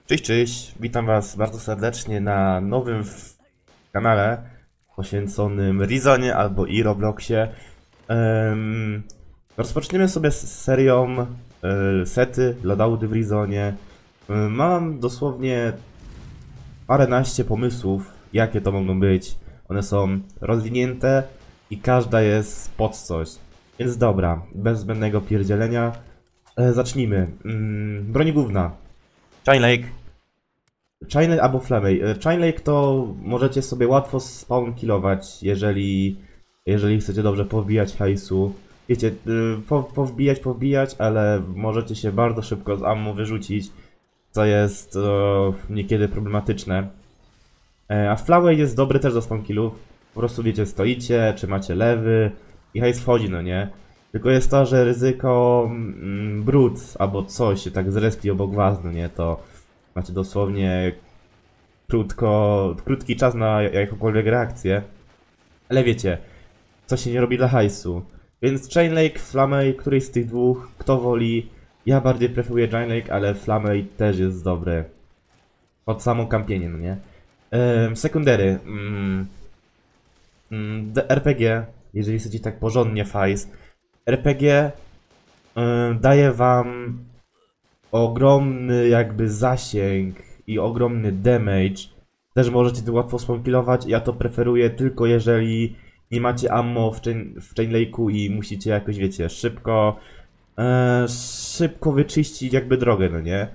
Cześć, cześć, witam was bardzo serdecznie na nowym kanale poświęconym Rizonie albo i Robloxie. Rozpoczniemy sobie z serią sety, loadouty w Rizonie. Mam dosłownie paręnaście pomysłów, jakie to mogą być. One są rozwinięte i każda jest pod coś. Więc dobra, bez zbędnego pierdzielenia, zacznijmy. Broń główna. Chain Lake. Chain Lake albo Flamey. Chain Lake to możecie sobie łatwo spawn killować, jeżeli chcecie dobrze powbijać hajsu. Wiecie, powbijać, ale możecie się bardzo szybko z ammo wyrzucić, co jest niekiedy problematyczne. A Flamey jest dobry też do spawn killów. Po prostu wiecie, stoicie, czy macie lewy i hajs wchodzi, no nie? Tylko jest to, że ryzyko brud albo coś się tak zrespi obok was, no nie? To macie dosłownie krótki czas na jakąkolwiek reakcję. Ale wiecie, co się nie robi dla hajsu. Więc Chain Lake, Flamey, któryś z tych dwóch, kto woli. Ja bardziej preferuję Chain Lake, ale Flamey też jest dobry. Pod samo kampienie, no nie? Sekundery. RPG, jeżeli chcecie tak porządnie hajs. RPG daje wam ogromny jakby zasięg i ogromny damage. Też możecie to łatwo spompilować. Ja to preferuję tylko jeżeli nie macie ammo w Chain Lake'u i musicie jakoś, wiecie, szybko wyczyścić jakby drogę, no nie?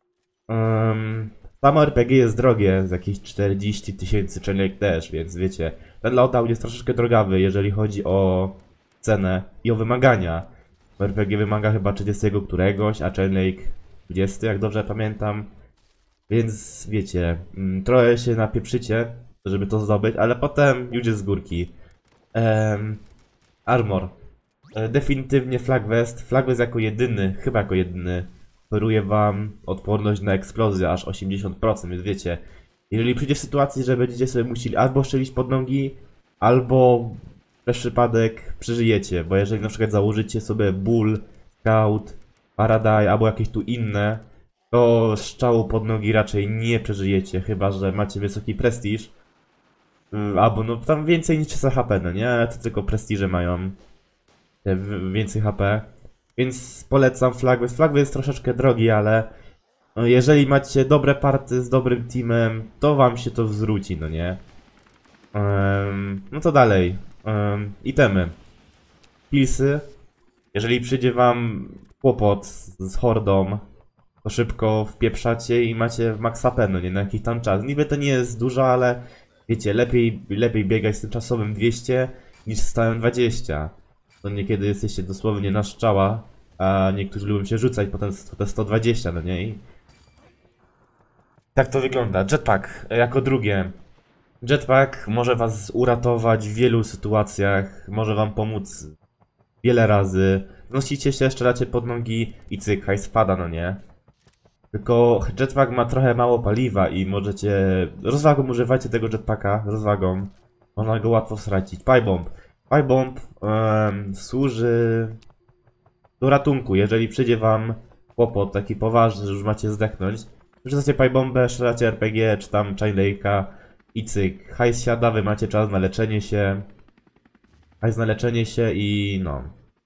Samo RPG jest drogie, z jakieś 40 000, Chain Lake też, więc wiecie, ten loadout jest troszeczkę drogawy, jeżeli chodzi o cenę i o wymagania. RPG wymaga chyba 30 któregoś, a Chain Lake 20, jak dobrze pamiętam. Więc wiecie, trochę się napieprzycie, żeby to zdobyć, ale potem już jest z górki. Armor. Definitywnie Flak Vest. Flak Vest jako jedyny, chyba jako jedyny, oferuje wam odporność na eksplozję aż 80%, więc wiecie, jeżeli przyjdzie w sytuacji, że będziecie sobie musieli albo strzelić pod nogi, albo przez przypadek przeżyjecie, bo jeżeli na przykład założycie sobie Bull, Scout, Paradise albo jakieś tu inne, to strzału pod nogi raczej nie przeżyjecie, chyba że macie wysoki prestiż. Albo no tam więcej niż 300 HP, no nie? To tylko prestiże mają więcej HP. Więc polecam Flag Vest. Flag Vest jest troszeczkę drogi, ale no, jeżeli macie dobre party z dobrym teamem, to wam się to zwróci, no nie? No to dalej. Itemy. Pilsy. Jeżeli przyjdzie wam kłopot z hordą, to szybko wpieprzacie i macie max HP, no nie, na jakiś tam czas. Niby to nie jest dużo, ale wiecie, lepiej biegać z tym czasowym 200 niż z stałym 20. To niekiedy jesteście dosłownie na strzała, a niektórzy lubią się rzucać potem te 120, no nie? I tak to wygląda. Jetpack jako drugie. Jetpack może was uratować w wielu sytuacjach, może wam pomóc wiele razy. Wnosicie się, strzelacie pod nogi i cyk, hajs spada, no nie? Tylko jetpack ma trochę mało paliwa i możecie... Rozwagą używajcie tego jetpacka, rozwagą. Można go łatwo stracić. Pipe bomb służy do ratunku. Jeżeli przyjdzie wam kłopot taki poważny, że już macie zdechnąć, wrzucacie pipe bombę, strzelacie RPG czy tam Chain Lake'a i cyk. Hajs siada, wy macie czas na leczenie się. Hajs na leczenie się i no...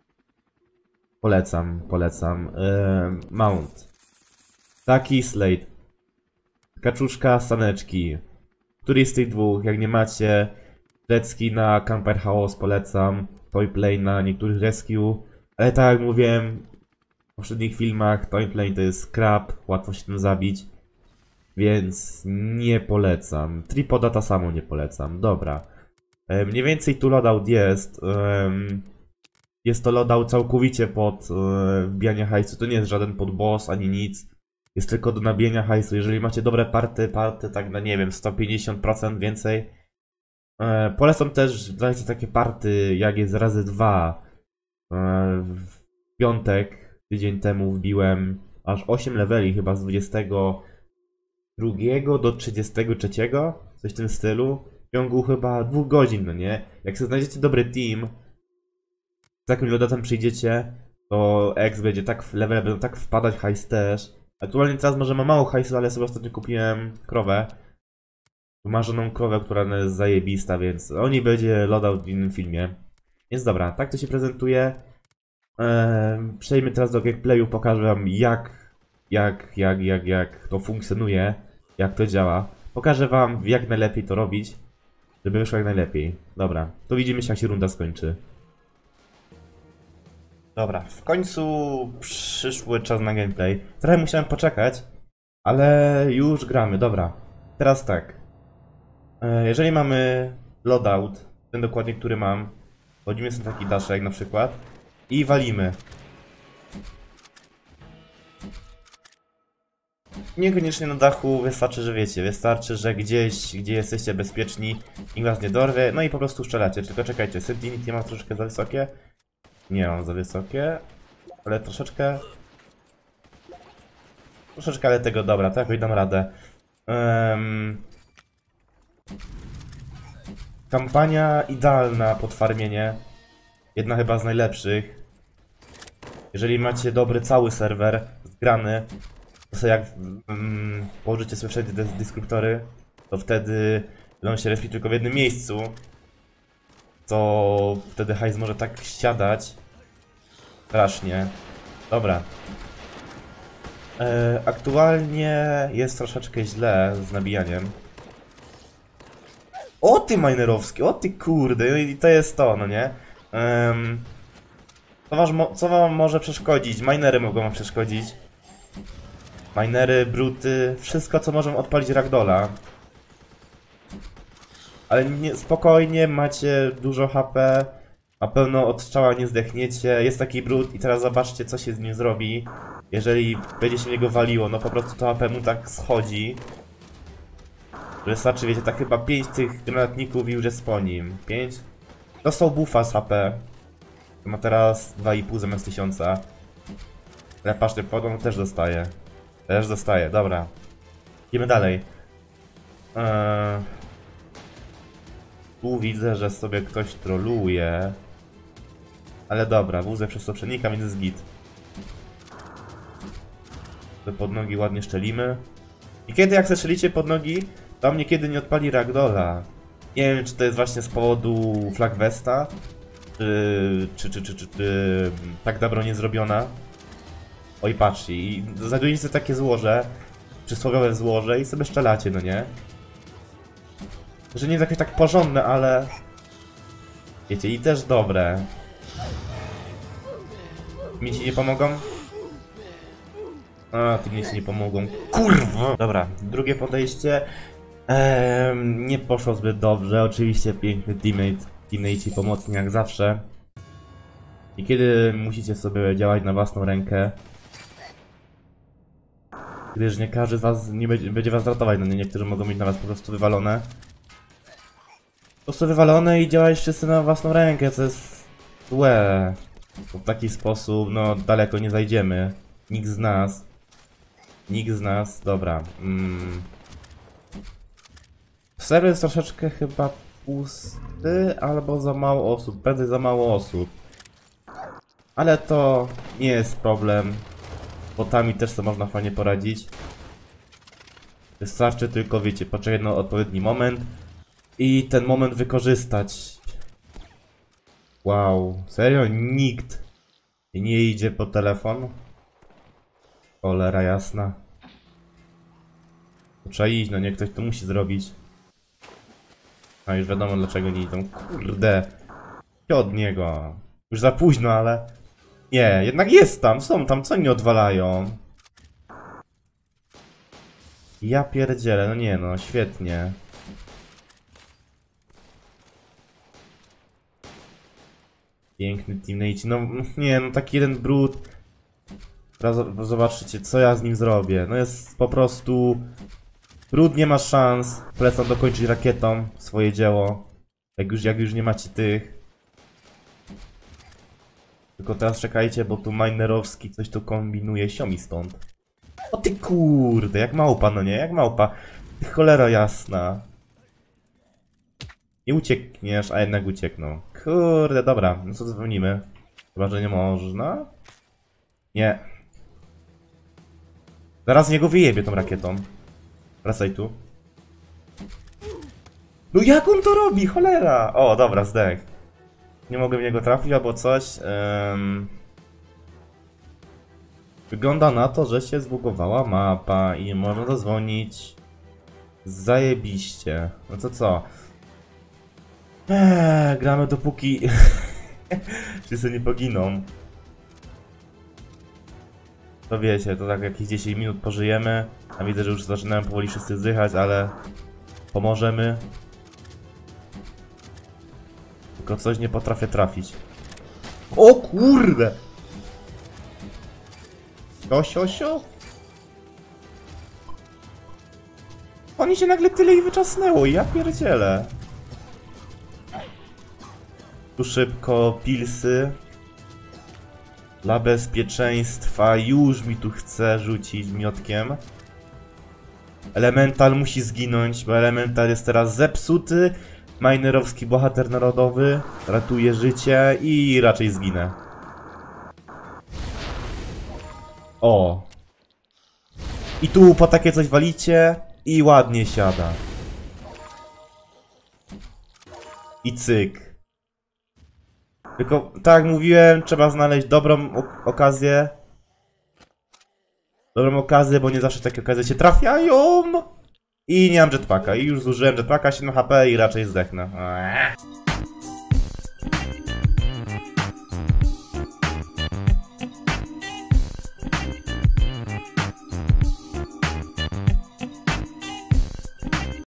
Polecam. Mount. Taki Slate. Kaczuszka, saneczki. Któryś z tych dwóch, jak nie macie, lecki na Camper House polecam. Toyplane na niektórych rescue. Ale tak jak mówiłem w poprzednich filmach, Toyplane to jest crap, łatwo się tym zabić. Więc nie polecam. Tripoda ta samo nie polecam. Dobra. Mniej więcej tu loadout jest. Jest to loadout całkowicie pod wbijanie hajsu. To nie jest żaden podboss ani nic. Jest tylko do nabijania hajsu. Jeżeli macie dobre party tak na nie wiem 150% więcej. Polecam też dajcie takie party jak jest razy 2. W piątek, tydzień temu wbiłem aż 8 leveli chyba z 22 do 33. Coś w tym stylu. W ciągu chyba 2 godzin, no nie? Jak sobie znajdziecie dobry team, z takim loadoutem przyjdziecie, to X będzie tak, levele będą tak wpadać, hajs też, Aktualnie teraz może ma mało hajsu, ale sobie ostatnio kupiłem krowę. Wymarzoną krowę, która jest zajebista, więc o niej będzie loadout w innym filmie. Więc dobra, tak to się prezentuje. Przejdźmy teraz do gameplayu, pokażę wam jak to funkcjonuje, jak to działa. Pokażę wam jak najlepiej to robić, żeby wyszło jak najlepiej. Dobra, to widzimy się jak się runda skończy. Dobra, w końcu przyszły czas na gameplay. Trochę musiałem poczekać, ale już gramy, dobra. Teraz tak. Jeżeli mamy loadout, ten dokładnie, który mam, wchodzimy sobie taki daszek na przykład i walimy. Niekoniecznie na dachu, wystarczy, że wiecie, wystarczy, że gdzieś, gdzie jesteście bezpieczni, nikt was nie dorwie, no i po prostu strzelacie. Tylko czekajcie, sentinity mam troszeczkę za wysokie? Nie mam za wysokie, ale troszeczkę... Troszeczkę, ale tego dobra, to jakoś dam radę. Kampania idealna pod farmienie. Jedna chyba z najlepszych. Jeżeli macie dobry cały serwer zgrany, to sobie jak położycie sobie wszędzie te dyskruptory, to wtedy będą się respić tylko w jednym miejscu. To wtedy hajs może tak siadać. Strasznie. Dobra. Aktualnie jest troszeczkę źle z nabijaniem. O ty minerowski, o ty kurde, i to jest to, no nie? Co wam może przeszkodzić? Minery mogą wam przeszkodzić. Minery, bruty, wszystko co możemy odpalić ragdolla. Ale nie, spokojnie, macie dużo HP. Na pewno od strzała nie zdechniecie. Jest taki brut i teraz zobaczcie co się z nim zrobi. Jeżeli będzie się w niego waliło, no po prostu to HP mu tak schodzi. Wystarczy, wiecie, tak chyba 5 tych granatników i już jest po nim. 5? Dostał buffa z HP. Ma teraz 2,5 zamiast 1000. Ale patrzcie, podłą też dostaje. Też dostaje, dobra. Idziemy dalej. Tu widzę, że sobie ktoś troluje. Ale dobra, wózek przez to przenika, więc jest git. Pod nogi ładnie szczelimy. I kiedy jak strzelicie pod nogi, to niekiedy nie odpali ragdolla. Nie wiem, czy to jest właśnie z powodu flagwesta, czy tak ta broń jest zrobiona. Oj, patrzcie, i znajdujecie sobie takie złoże, przysłowiowe złoże i sobie szczelacie, no nie? Że nie jest jakieś tak porządne, ale... Wiecie, i też dobre. Mi ci nie pomogą? A, ty mi ci nie pomogą. Kurwa! Dobra, drugie podejście. Nie poszło zbyt dobrze. Oczywiście piękny teammate i pomocny jak zawsze. I kiedy musicie sobie działać na własną rękę, gdyż nie każdy z was nie będzie was ratować, no nie, niektórzy mogą mieć na was po prostu wywalone. Po prostu wywalone i działać wszyscy na własną rękę, co jest złe. Bo w taki sposób, no daleko nie zajdziemy. Nikt z nas. Nikt z nas, dobra. Serwer jest troszeczkę chyba pusty, albo za mało osób, prędzej za mało osób. Ale to nie jest problem. Botami też sobie można fajnie poradzić. Wystarczy tylko, wiecie, poczekać na odpowiedni moment i ten moment wykorzystać. Wow, serio? Nikt nie idzie po telefon? Cholera jasna. To trzeba iść, no nie, ktoś to musi zrobić. A już wiadomo dlaczego nie idą. Kurde. I od niego. Już za późno, ale... Nie, jednak jest tam, są tam, co nie odwalają? Ja pierdzielę, no nie no, świetnie. Piękny teammate, no nie no, taki jeden brud. Teraz zobaczycie, co ja z nim zrobię. No jest po prostu... Brud nie ma szans. Polecam dokończyć rakietą swoje dzieło. Jak już nie macie tych. Tylko teraz czekajcie, bo tu minerowski coś tu kombinuje, siomi stąd. O ty kurde, jak małpa, no nie? Jak małpa. Ty cholera jasna. Nie uciekniesz, a jednak uciekną. Kurde, dobra, no co dzwonimy? Chyba, że nie można? Nie. Zaraz niego wyjebie tą rakietą. Wracaj tu. No jak on to robi? Cholera! O, dobra, zdech. Nie mogę w niego trafić albo coś. Wygląda na to, że się zbugowała mapa i nie można zadzwonić. Zajebiście. No to co? Gramy dopóki wszyscy nie poginą. To wiecie, to tak jakieś 10 minut pożyjemy. A widzę, że już zaczynają powoli wszyscy zdychać, ale pomożemy. Tylko coś nie potrafię trafić. O kurde! Sio. Oni się nagle tyle ich wyczasnęło i ja pierdzielę. Tu szybko, pilsy. Dla bezpieczeństwa już mi tu chce rzucić miotkiem. Elemental musi zginąć, bo Elemental jest teraz zepsuty. Minerowski bohater narodowy ratuje życie i raczej zginę. O. I tu po takie coś walicie i ładnie siada. I cyk. Tylko, tak jak mówiłem, trzeba znaleźć dobrą okazję. Dobrą okazję, bo nie zawsze takie okazje się trafiają. I nie mam jetpacka. I już zużyłem jetpacka, 7 HP i raczej zdechnę.